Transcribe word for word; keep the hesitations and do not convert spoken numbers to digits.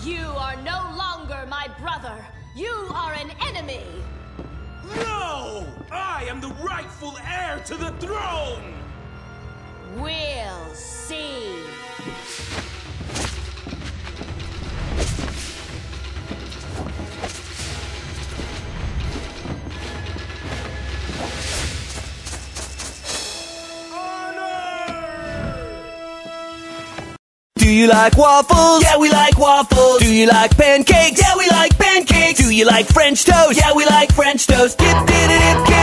You are no longer my brother. You are an enemy. No! I am the rightful heir to the throne! We'll see. Do you like waffles? Yeah, we like waffles. Do you like pancakes? Yeah, we like pancakes. Do you like French toast? Yeah, we like French toast. Dip, dip, dip, dip.